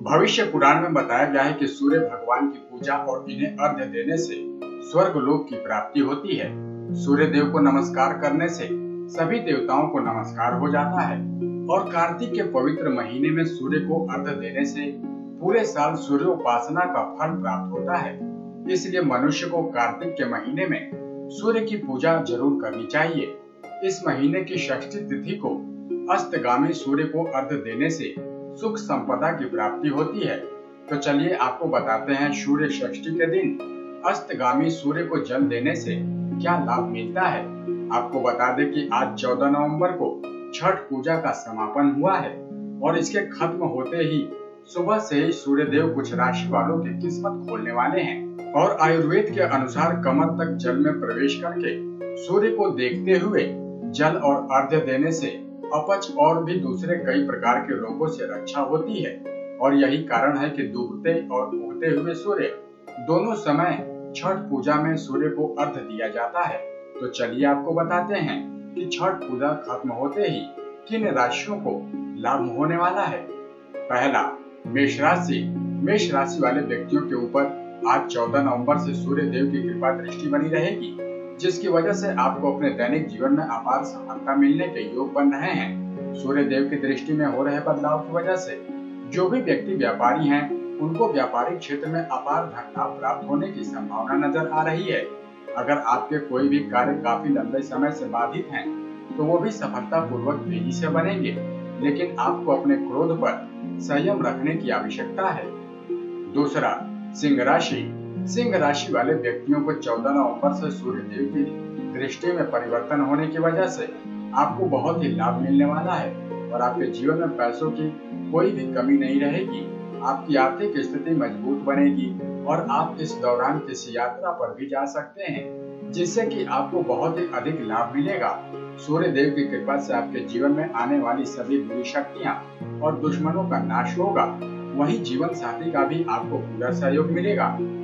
भविष्य पुराण में बताया गया है कि सूर्य भगवान की पूजा और इन्हें अर्घ्य देने से स्वर्ग लोक की प्राप्ति होती है। सूर्य देव को नमस्कार करने से सभी देवताओं को नमस्कार हो जाता है और कार्तिक के पवित्र महीने में सूर्य को अर्घ्य देने से पूरे साल सूर्योपासना का फल प्राप्त होता है। इसलिए मनुष्य को कार्तिक के महीने में सूर्य की पूजा जरूर करनी चाहिए। इस महीने की षष्ठी तिथि को अस्तगामी सूर्य को अर्घ्य देने से सुख संपदा की प्राप्ति होती है। तो चलिए आपको बताते हैं सूर्य षष्ठी के दिन अस्तगामी सूर्य को जल देने से क्या लाभ मिलता है। आपको बता दें कि आज 14 नवंबर को छठ पूजा का समापन हुआ है और इसके खत्म होते ही सुबह से ही सूर्य देव कुछ राशि वालों की किस्मत खोलने वाले हैं और आयुर्वेद के अनुसार कमर तक जल में प्रवेश करके सूर्य को देखते हुए जल और अर्घ्य देने से अपच और भी दूसरे कई प्रकार के रोगों से रक्षा होती है। और यही कारण है कि डूबते और उगते हुए सूर्य दोनों समय छठ पूजा में सूर्य को अर्घ्य दिया जाता है। तो चलिए आपको बताते हैं कि छठ पूजा खत्म होते ही किन राशियों को लाभ होने वाला है। पहला, मेष राशि। मेष राशि वाले व्यक्तियों के ऊपर आज 14 नवंबर से सूर्य देव की कृपा दृष्टि बनी रहेगी, जिसकी वजह से आपको अपने दैनिक जीवन में अपार सफलता मिलने के योग बन रहे हैं। सूर्य देव की दृष्टि में हो रहे बदलाव की वजह से जो भी व्यक्ति व्यापारी हैं, उनको व्यापारिक क्षेत्र में अपार धन लाभ प्राप्त होने की संभावना नजर आ रही है। अगर आपके कोई भी कार्य काफी लंबे समय से बाधित हैं, तो वो भी सफलता पूर्वक तेजी से बनेंगे, लेकिन आपको अपने क्रोध पर संयम रखने की आवश्यकता है। दूसरा, सिंह राशि। सिंह राशि वाले व्यक्तियों को 14 नवंबर से सूर्य देव की दृष्टि में परिवर्तन होने की वजह से आपको बहुत ही लाभ मिलने वाला है और आपके जीवन में पैसों की कोई भी कमी नहीं रहेगी। आपकी आर्थिक स्थिति मजबूत बनेगी और आप इस दौरान किसी यात्रा पर भी जा सकते हैं, जिससे कि आपको बहुत ही अधिक लाभ मिलेगा। सूर्य देव की कृपा से आपके जीवन में आने वाली सभी बुरी शक्तियां और दुश्मनों का नाश होगा। वहीं जीवन साथी का भी आपको पूरा सहयोग मिलेगा।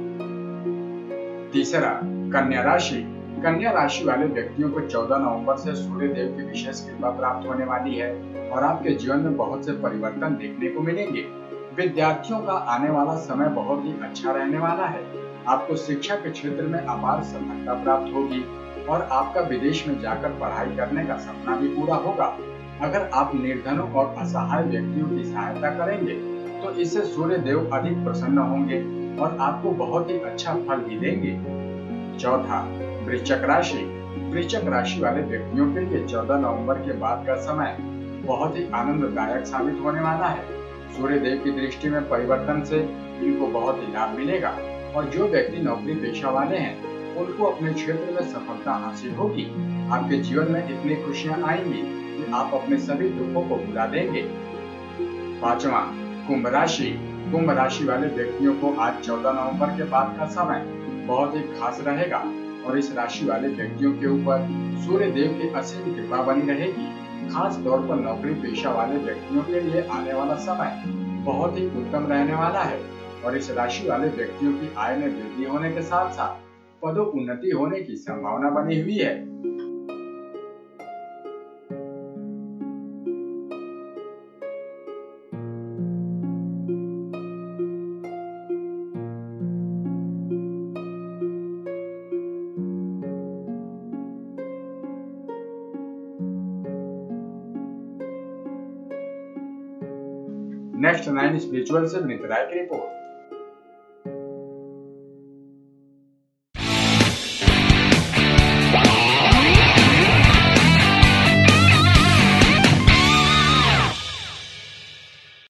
तीसरा, कन्या राशि। कन्या राशि वाले व्यक्तियों को 14 नवंबर से सूर्य देव की विशेष कृपा प्राप्त होने वाली है और आपके जीवन में बहुत से परिवर्तन देखने को मिलेंगे। विद्यार्थियों का आने वाला समय बहुत ही अच्छा रहने वाला है। आपको शिक्षा के क्षेत्र में अपार सफलता प्राप्त होगी और आपका विदेश में जाकर पढ़ाई करने का सपना भी पूरा होगा। अगर आप निर्धनों और असहाय व्यक्तियों की सहायता करेंगे तो इससे सूर्य देव अधिक प्रसन्न होंगे और आपको बहुत ही अच्छा फल भी देंगे। चौथा, वृश्चिक राशि। वृश्चिक राशि वाले व्यक्तियों के लिए 14 नवंबर के बाद का समय बहुत ही आनंददायक साबित होने वाला है। सूर्य देव की दृष्टि में परिवर्तन से इनको बहुत ही लाभ मिलेगा और जो व्यक्ति नौकरी पेशा वाले हैं, उनको अपने क्षेत्र में सफलता हासिल होगी। आपके जीवन में इतनी खुशियां आएंगी कि आप अपने सभी दुखों को भुला देंगे। पांचवा, कुंभ राशि। कुंभ राशि वाले व्यक्तियों को आज 14 नवंबर के बाद का समय बहुत ही खास रहेगा और इस राशि वाले व्यक्तियों के ऊपर सूर्य देव की असीम कृपा बनी रहेगी। खास तौर पर नौकरी पेशा वाले व्यक्तियों के लिए आने वाला समय बहुत ही उत्तम रहने वाला है और इस राशि वाले व्यक्तियों की आय में वृद्धि होने के साथ साथ पदोन्नति होने की संभावना बनी हुई है। नेक्स्ट 9 स्पिरिचुअल से विनीत राय की रिपोर्ट।